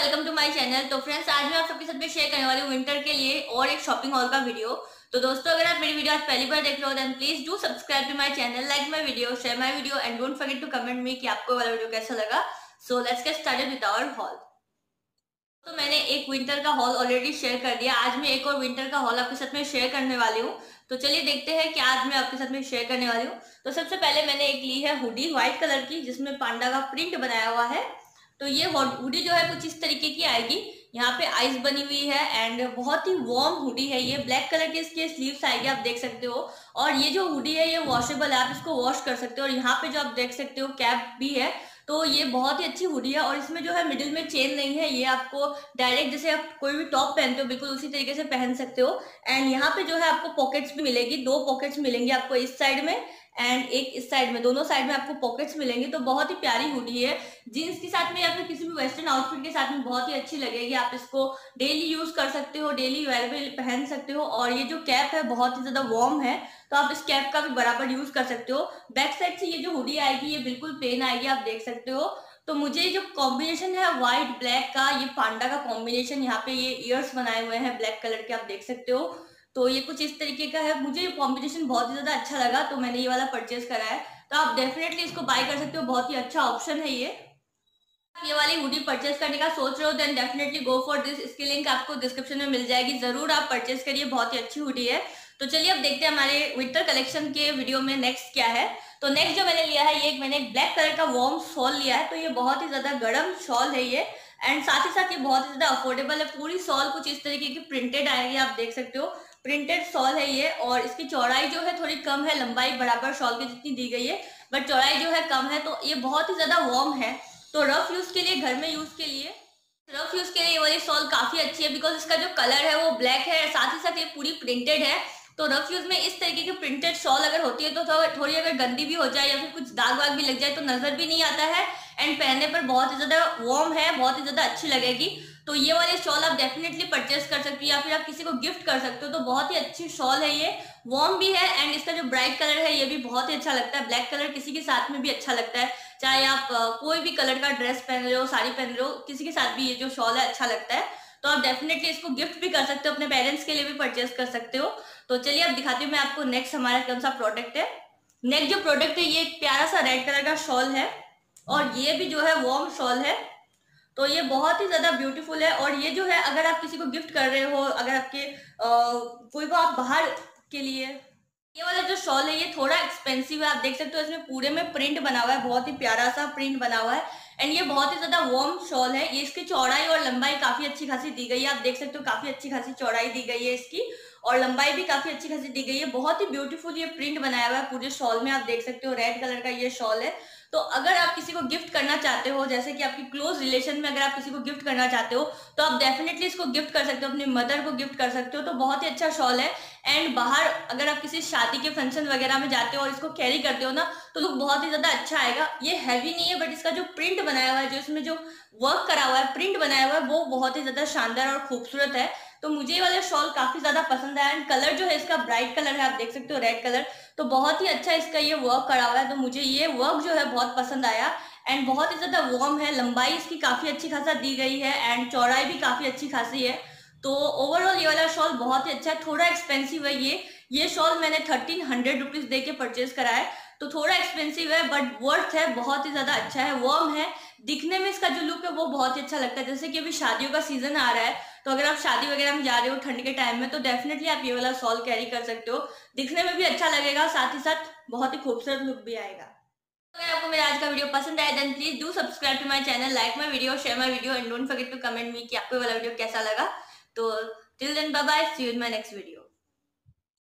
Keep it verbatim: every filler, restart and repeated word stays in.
Welcome to my channel. तो friends, आज मैं आप सबके साथ में शेयर करने वाली हूँ विंटर के लिए और एक शॉपिंग हॉल का वीडियो। तो दोस्तों, अगर आप मेरी वीडियो आज पहली बार देख रहे हो then please do subscribe to my channel, like my video, share my video and don't forget to comment me कि आपको वाला वीडियो कैसा लगा। So let's get started with our haul. तो मैंने एक विंटर का हॉल ऑलरेडी शेयर कर दिया। आज मैं एक और विंटर का हॉल आपके साथ में शेयर करने वाली हूँ। तो चलिए देखते हैं कि आज मैं आपके साथ में शेयर करने वाली हूँ। तो सबसे पहले मैंने एक ली है हुडी व्हाइट कलर की, जिसमें पांडा का प्रिंट बनाया हुआ है। तो ये हुडी जो है कुछ इस तरीके की आएगी। यहाँ पे आइस बनी हुई है एंड बहुत ही वार्म हुडी है। ये ब्लैक कलर के इसके स्लीव्स आएगी, आप देख सकते हो। और ये जो हुडी है ये वॉशेबल है, आप इसको वॉश कर सकते हो। और यहाँ पे जो आप देख सकते हो कैप भी है। तो ये बहुत ही अच्छी हुडी है और इसमें जो है मिडिल में चेन नहीं है। ये आपको डायरेक्ट जैसे आप कोई भी टॉप पहनते हो बिल्कुल उसी तरीके से पहन सकते हो। एंड यहाँ पे जो है आपको पॉकेट्स भी मिलेगी, दो पॉकेट्स मिलेंगी आपको इस साइड में एंड एक इस साइड में, दोनों साइड में आपको पॉकेट्स मिलेंगे। तो बहुत ही प्यारी हुडी है, जीन्स के साथ में या फिर किसी भी वेस्टर्न आउटफिट के साथ में बहुत ही अच्छी लगेगी। आप इसको डेली यूज कर सकते हो, डेली वेयर में पहन सकते हो। और ये जो कैप है बहुत ही ज्यादा वार्म है, तो आप इस कैप का भी बराबर यूज कर सकते हो। बैक साइड से ये जो हुडी आएगी ये बिल्कुल प्लेन आएगी, आप देख सकते हो। तो मुझे जो कॉम्बिनेशन है व्हाइट ब्लैक का, ये पांडा का कॉम्बिनेशन, यहाँ पे ये ईयर्स बनाए हुए हैं ब्लैक कलर के, आप देख सकते हो। तो ये कुछ इस तरीके का है। मुझे ये कॉम्बिनेशन बहुत ही ज्यादा अच्छा लगा, तो मैंने ये वाला परचेज करा है। तो आप डेफिनेटली इसको बाय कर सकते हो, बहुत ही अच्छा ऑप्शन है ये। ये वाली हुडी परचेज करने का सोच रहे हो then definitely go for this. इसकी लिंक आपको डिस्क्रिप्शन में मिल जाएगी, जरूर आप परचेज करिए, बहुत ही अच्छी हुडी है। तो चलिए अब देखते हैं हमारे विंटर कलेक्शन के वीडियो में नेक्स्ट क्या है। तो नेक्स्ट जो मैंने लिया है ये मैंने एक ब्लैक कलर का वार्म शॉल लिया है। तो ये बहुत ही ज्यादा गर्म शॉल है ये, एंड साथ ही साथ ये बहुत ही ज्यादा अफोर्डेबल है। पूरी शॉल कुछ इस तरीके की प्रिंटेड आएगी, आप देख सकते हो। प्रिंटेड शॉल है ये और इसकी चौड़ाई जो है थोड़ी कम है, लंबाई बराबर शॉल की जितनी दी गई है, बट चौड़ाई जो है कम है। तो ये बहुत ही ज्यादा वार्म है। तो रफ यूज के लिए, घर में यूज के लिए, रफ यूज के लिए ये वाली शॉल काफी अच्छी है, बिकॉज इसका जो कलर है वो ब्लैक है, साथ ही साथ ये पूरी प्रिंटेड है। तो रफ यूज में इस तरीके की प्रिंटेड शॉल अगर होती है तो थोड़ी अगर गंदी भी हो जाए या फिर कुछ दाग वाग भी लग जाए तो नजर भी नहीं आता है, एंड पहनने पर बहुत ही ज्यादा वार्म है, बहुत ही ज्यादा अच्छी लगेगी। तो ये वाली शॉल आप डेफिनेटली परचेस कर सकते हो या फिर आप किसी को गिफ्ट कर सकते हो। तो बहुत ही अच्छी शॉल है ये, वार्म भी है एंड इसका जो ब्राइट कलर है ये भी बहुत ही अच्छा लगता है। ब्लैक कलर किसी के साथ में भी अच्छा लगता है, चाहे आप कोई भी कलर का ड्रेस पहन रहे हो, साड़ी पहन रहे हो, किसी के साथ भी ये जो शॉल है अच्छा लगता है। तो आप डेफिनेटली इसको गिफ्ट भी कर सकते हो, अपने पेरेंट्स के लिए भी परचेस कर सकते हो। तो चलिए अब दिखाती हूँ मैं आपको नेक्स्ट हमारा कौन सा प्रोडक्ट है। नेक्स्ट जो प्रोडक्ट है ये एक प्यारा सा रेड कलर का शॉल है और ये भी जो है वार्म शॉल है। तो ये बहुत ही ज्यादा ब्यूटीफुल है और ये जो है अगर आप किसी को गिफ्ट कर रहे हो, अगर आपके आ, कोई को आप बाहर के लिए, ये वाला जो शॉल है ये थोड़ा एक्सपेंसिव है, आप देख सकते हो। इसमें पूरे में प्रिंट बना हुआ है, बहुत ही प्यारा सा प्रिंट बना हुआ है एंड ये बहुत ही ज्यादा वार्म शॉल है। ये इसकी चौड़ाई और लंबाई काफी अच्छी खासी दी गई है, आप देख सकते हो। काफी अच्छी खासी चौड़ाई दी गई है इसकी और लंबाई भी काफी अच्छी खासी दी गई है। बहुत ही ब्यूटीफुल ये प्रिंट बनाया हुआ है पूरे शॉल में, आप देख सकते हो। रेड कलर का ये शॉल है। तो अगर आप किसी को गिफ्ट करना चाहते हो, जैसे कि आपकी क्लोज रिलेशन में अगर आप किसी को गिफ्ट करना चाहते हो तो आप डेफिनेटली इसको गिफ्ट कर सकते हो, अपनी मदर को गिफ्ट कर सकते हो। तो बहुत ही अच्छा शॉल है एंड बाहर अगर आप किसी शादी के फंक्शन वगैरह में जाते हो और इसको कैरी करते हो ना तो लुक बहुत ही ज्यादा अच्छा आएगा। ये हैवी नहीं है बट इसका जो प्रिंट बनाया हुआ है, जो इसमें जो वर्क करा हुआ है, प्रिंट बनाया हुआ है, वो बहुत ही ज्यादा शानदार और खूबसूरत है। तो मुझे ये वाला शॉल काफी ज्यादा पसंद आया एंड कलर जो है इसका ब्राइट कलर है, आप देख सकते हो, रेड कलर। तो बहुत ही अच्छा इसका ये वर्क करा हुआ है, तो मुझे ये वर्क जो है बहुत पसंद आया एंड बहुत ही ज्यादा वार्म है। लंबाई इसकी काफी अच्छी खासा दी गई है एंड चौड़ाई भी काफी अच्छी खासी है। तो ओवरऑल ये वाला शॉल बहुत ही अच्छा है। थोड़ा एक्सपेंसिव है ये ये शॉल मैंने थर्टीन हंड्रेड रुपीज दे के परचेज करा है, तो थोड़ा एक्सपेंसिव है बट वर्थ है, बहुत ही ज्यादा अच्छा है, वार्म है। दिखने में इसका जो लुक है वो बहुत ही अच्छा लगता है। जैसे कि अभी शादियों का सीजन आ रहा है, तो अगर आप शादी वगैरह में जा रहे हो ठंड के टाइम में तो डेफिनेटली आप ये वाला शॉल कैरी कर सकते हो। दिखने में भी अच्छा लगेगा, साथ ही साथ बहुत ही खूबसूरत लुक भी आएगा। अगर आपको मेरा आज का वीडियो पसंद आया then please do subscribe to my channel, like my video, share my video and don't forget to comment me कि आपको वाला वीडियो कैसा लगा। तो till then bye bye, see you in my next video.